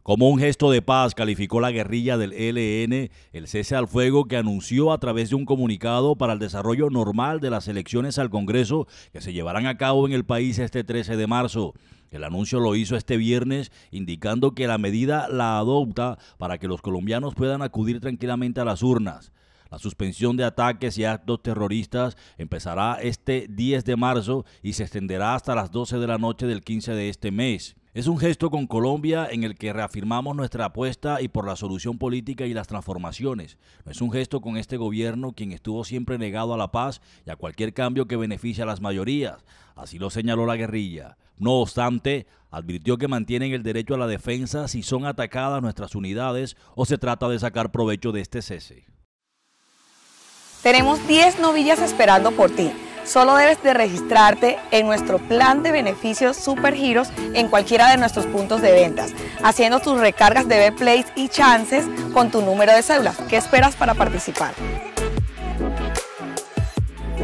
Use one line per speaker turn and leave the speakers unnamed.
Como un gesto de paz, calificó la guerrilla del ELN el cese al fuego que anunció a través de un comunicado para el desarrollo normal de las elecciones al Congreso que se llevarán a cabo en el país este 13 de marzo. El anuncio lo hizo este viernes, indicando que la medida la adopta para que los colombianos puedan acudir tranquilamente a las urnas. La suspensión de ataques y actos terroristas empezará este 10 de marzo y se extenderá hasta las 12 de la noche del 15 de este mes. Es un gesto con Colombia en el que reafirmamos nuestra apuesta y por la solución política y las transformaciones. No es un gesto con este gobierno, quien estuvo siempre negado a la paz y a cualquier cambio que beneficie a las mayorías. Así lo señaló la guerrilla. No obstante, advirtió que mantienen el derecho a la defensa si son atacadas nuestras unidades o se trata de sacar provecho de este cese.
Tenemos 10 novillas esperando por ti. Solo debes de registrarte en nuestro plan de beneficios Supergiros en cualquiera de nuestros puntos de ventas, haciendo tus recargas de Betplays y chances con tu número de cédula. ¿Qué esperas para participar?